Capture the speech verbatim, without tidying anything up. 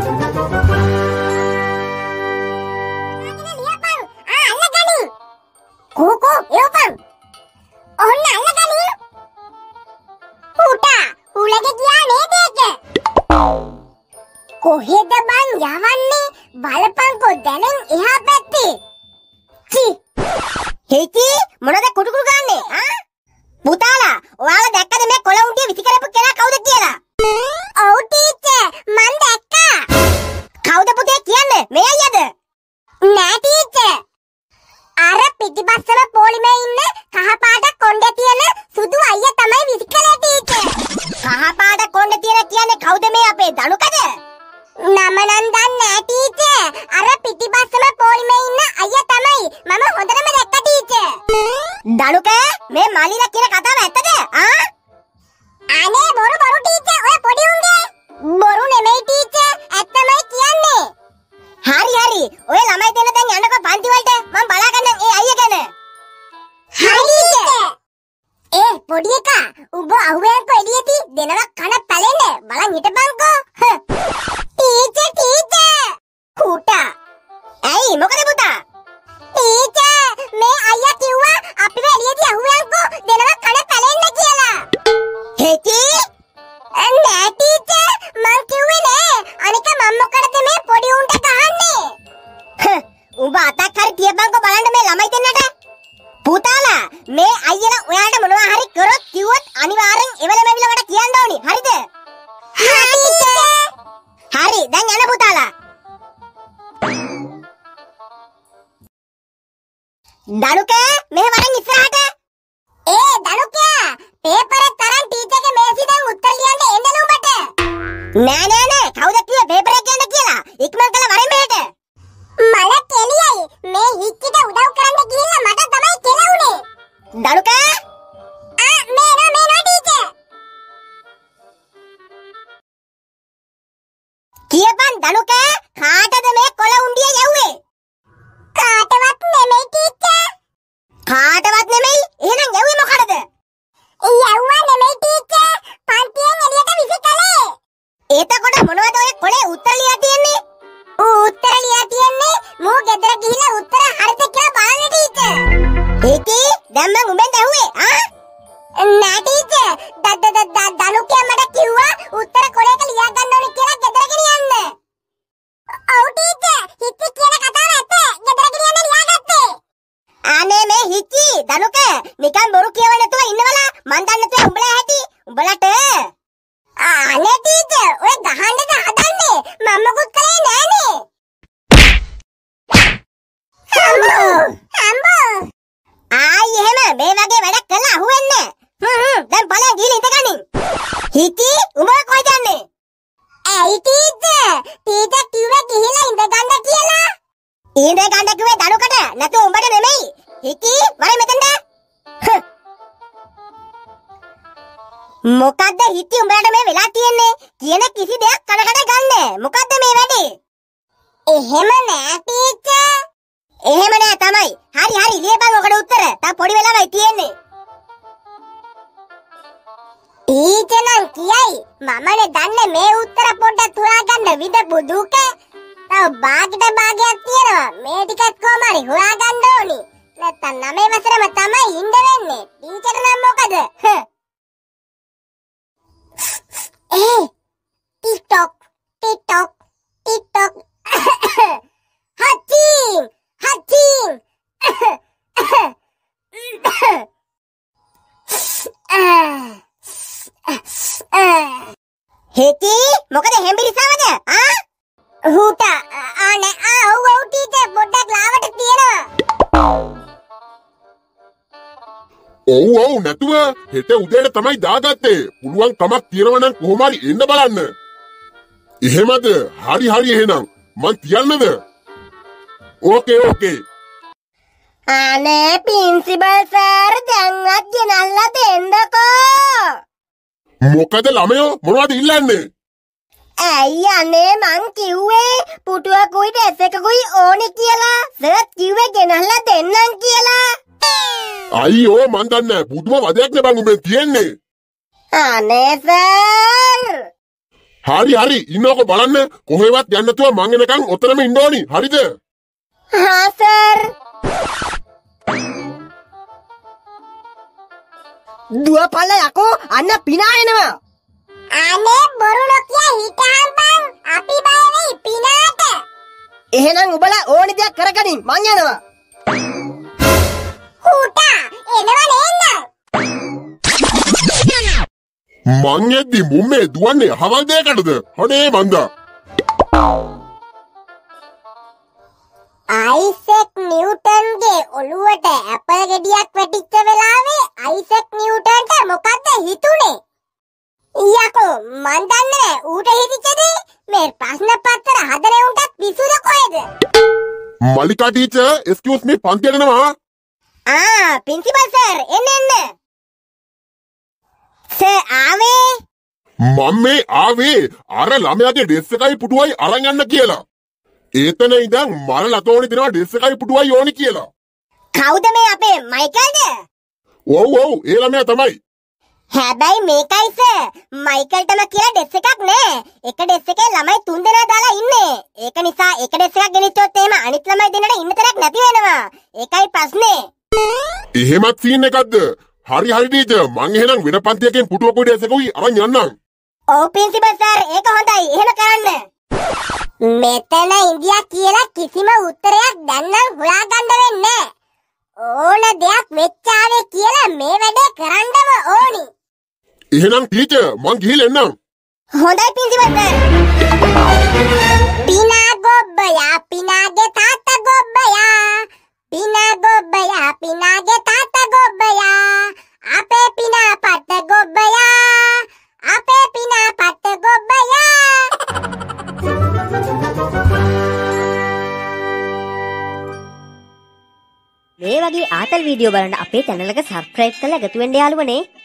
කොහෙද බං යවන්නේ බලපංකෝ දැනෙන් එහා පැත්තේ චි හේති මොනද කුඩුකුඩු ගන්නේ ආ පුතාලා ඔයාලා දැක්කද මේ කොළ උන්ටිය විසි කරපු කෙනා කවුද කියලා ඔව් ටීචර් මං දැක්කා කවුද පුතේ කියන්නේ මේ අයියද නෑ ටීචර් අර පිටිපස්සම පොලිමේ ඉන්න කහ පාට කොණ්ඩේ තියෙන සුදු අයියා තමයි විසි කළේ ටීචර් කහ පාට කොණ්ඩේ තියෙන කියන්නේ කවුද මේ අපේ දනුකද නම නම් දන්නේ නෑ ටීචර් අර පිටිපස්සම පොලිමේ ඉන්න අයියා තමයි මම හොඳටම දැක්ක ටීචර් දනුක මේ මලිලා කියන කතාව ඇත්තද ආ අනේ බොරු බොරු ටීචර් ඔය පොඩි උන්ගේ බොරු නෙමෙයි ටීචර් ඇත්තමයි කියන්නේ හරි හරි ඔය ළමයි දෙන්න දැන් යන්නකෝ පන්ති වලට මම බලාගන්නම් ඒ අයියා ගැන හරි ටීචර් ඒ පොඩි එකා උඹ අහුවෙන්කෝ එළියේදී දෙනවා කන පැලෙන්නේ බලන් හිටපන්කෝ ටීචර් ටීචර් කුටා ඇයි මොකද පුතා ටීචර් මේ අයියා කිව්වා අපිව එළියේදී අහුවෙන්කෝ දෙනවා කන පැලෙන්න කියලා හේති නෑ ටීචර් මං කිව්වේ නෑ අනික මම මොකටද මේ පොඩි උන්ට ගහන්නේ උඹ අතක් හරි තියපන්කෝ බලන්න මේ ළමයි දෙන්නට පුතාලා මේ අයියලා ඔයාලට මොනවා හරි කරොත් කිව්වොත් අනිවාර්යෙන් එවලම එවිල මට කියන්න ඕනි හරිද හරි හරි දැන් යන්න පුතාලා දනුක මෙහෙ වරන් ඉස්සරහට ඒ දනුකයා පේපරේ තරම් ටීචර්ගේ මේසි දැන් උත්තර ලියන්න එන්න නුඹට නෑ නෑ නෑ කවුද කිව්වේ පේපරේ කියන්න කියලා ඉක්මන් කළ වරෙන් මෙහෙට මල කෙලියයි මේ හික්කිට උදව් කරන්න ගිහිල්ලා මට තමයි කෙලුනේ දනුක ආ මේ නෝ මේ නෝ ටීචර් කියපන් දනුක කාටද මේ කොළ උණ්ඩිය යවුවේ කාටවත් නෙමෙයි ටීචර් කාටවත් නෙමෙයි එහෙනම් යවුවේ මොකටද යවුවා නෙමෙයි ටීචර් පන්තියෙන් එළියට විසි කළේ එතකොට මොනවද ඔය කොළේ උත්තර ලියලා තියෙන්නේ උත්තර ලියලා තියෙන්නේ මෝ ගෙදර ගිහිල්ලා උත්තර හරිද කියලා බලන්න ටීචර් ඒකේ දැන් මම උඹෙන් ඇහුවේ ආ නෑ ටීචර් දද්ද දද්ද දනුකයා මට කිව්වා උත්තර කොලේක ලියා ගන්න ඕනේ කියලා ගෙදර ගෙනියන්න ඔව් ටීචර් හිච්චි කියන කතාව ඇත්ත ගෙදර ගෙනියන්න ලියාගත්තේ අනේ මේ හිච්චි දනුක නිකන් බොරු කියව නැතුව ඉන්නවලා මන් දන්නේ නැතුව උඹලා ඇති උඹලට අනේ ටීචර් ඔය ගහන්නද හදන්නේ මම මොකුත් කළේ නෑනේ හම්බෝ හම්බෝ ආයි එහෙම මේ වගේ වැඩක් කළා අහුවෙන්නේ හ්ම් හ්ම් දැන් බලන්න ගිහලා ඉඳගනින් හිටි උඹ කොහෙද යන්නේ ඇයි ටීචර් ටීචර් කිව්වේ ගිහලා ඉඳගන්න කියලා ඉඳගන්න කිව්වේ දනුකට නැතු උඹට නෙමෙයි හිටි වරේ මෙතනට මොකද්ද හිටි උඹට මේ වෙලා තියෙන්නේ කියන කිසි දෙයක් කනකට ගන්න මොකද්ද මේ වැඩේ එහෙම නෑ ටීචර් එහෙම නෑ තමයි හරි හරි ලියපන් ඔකට උත්තර තා පොඩි වෙලාවයි තියෙන්නේ ටීචර් නම් කියයි මමනේ දන්නේ මේ උත්තර පොඩ්ඩක් හොයා ගන්න විදපු දුක තව බාගෙට බාගයක් තියෙනවා මේ ටිකත් කොහම හරි හොයා ගන්න ඕනි නැත්තම් නවය වසරේම තමයි ඉන්න වෙන්නේ ටීචර් නම් මොකද ඒ ටික්ටොක් ටික්ටොක් ටික්ටොක් හචින් හචින් හේති මොකද හෙම්බිරිසවද ආ හූතා ආනේ ආ ඔව් ඔව් ටීචර් පොඩ්ඩක් ලාවට තියෙනවා ඔව් ඔව් නැතුව හෙට උදේට තමයි දාගත්තේ පුළුවන් කමක් තියෙනවා නම් කොහොම හරි එන්න බලන්න එහෙමද හරි හරි එහෙනම් මං කියන්නද ඕකේ ඕකේ අනේ ප්‍රින්සිපල් සර් දැන්වත් ගෙනල්ලා දෙන්නකෝ මොකද ළමයෝ මොනවද ඉල්ලන්නේ ඇයි අනේ මං කිව්වේ පුටුවකුයි ඩ්‍රෙස් එකකුයි ඕනේ කියලා සර් කිව්වේ ගෙනල්ලා දෙන්නම් කියලා අයියෝ මන් දන්නේ පුදුම වදයක් නේ බං උඹෙන් තියෙන්නේ අනේ සර් හරි හරි ඉන්නකො බලන්න කොහෙවත් යන්න නැතුව මං එනකන් ඔතනම ඉන්න ඕනි. හරිද? හා සර්. දුවපල්ල යකෝ අන්න පිනා එනවා. අනේ බොරු නොකිය හිටහම් බං. අපි බය වෙයි පිනාට. එහෙනම් උඹලා ඕනි දෙයක් කරගනින් මං යනවා. හුටා එනවා නේන්න. මං එද්දි මුම්මේ දුවන්නේ හවල් දෙයකටද? අනේ මන්දා. අයිසෙක් නිව්ටන්ගේ ඔළුවට ඇපල් ගෙඩියක් වැටිච්ච වෙලාවේ අයිසෙක් නිව්ටන්ට මොකද්ද හිතුනේ? යකෝ මන් දන්නේ ඌට හිතිච්ච දේ මේ ප්‍රශ්න පත්‍ර හදන උන්ට පිසුද කොහෙද? මල්ලිකා ටීචර් එක්ස්කියුස් මී පන්තියට එනවා. ආ ප්‍රින්සිපල් සර් එන්න එන්න. සර් ආවේ? මම මේ ආවේ අර ළමයාගේ ඩ්‍රෙස් එකයි පුටුවයි අරන් යන්න කියලා. ඒතන ඉඳන් මර ලතෝනි දෙනවා ඩ්‍රෙස් එකයි පුටුවයි ඕනි කියලා. කවුද මේ අපේ මයිකල්ද? ඔව් ඔව් ඒ ළමයා තමයි. හැබැයි මේකයි සර් මයිකල්ටම කියලා ඩ්‍රෙස් එකක් නෑ. එක ඩ්‍රෙස් එකේ ළමයි තුන් දෙනා දාලා ඉන්නේ. ඒක නිසා එක ඩ්‍රෙස් එකක් ගෙනිච්චොත් එහෙම අනිත් ළමයි දෙන්නට ඉන්න තරක් නැති වෙනවා. ඒකයි ප්‍රශ්නේ. එහෙමත් සීන් එකක්ද? හරි හරි ටීචර් මං එහෙනම් වෙන පන්තියකින් පුටුවකුයි ඩ්‍රෙස් එකකුයි අරන් යන්නම්. ඔව් ප්‍රින්සිපල් සර් ඒක හොඳයි. එහෙම කරන්න. මෙතන ඉන්දියා කියලා කිසිම උත්තරයක් දැන් නම් හොයාගන්න වෙන්නේ නෑ. ඕන දෙයක් වෙච්චාවේ කියලා මේ වැඩේ කරන්නම ඕනි. එහෙනම් ටීචර් මං ගිහින් එන්නම්. හොඳයි ප්‍රින්සිපල් සර්. පිනා ගොබ්බයා පිනාගේ තාත්තා ගොබ්බයා. පිනා ගොබ්බයා පිනාගේ තාත්තා ගොබ්බයා. අපේ පිනා පට්ට ගොබ්බයා. අපේ පිනා පට්ට ගොබ්බයා. මේ වගේ ආතල් වීඩියෝ බලන්න අපේ channel එක subscribe කරලා එකතු වෙන්න යාළුවනේ.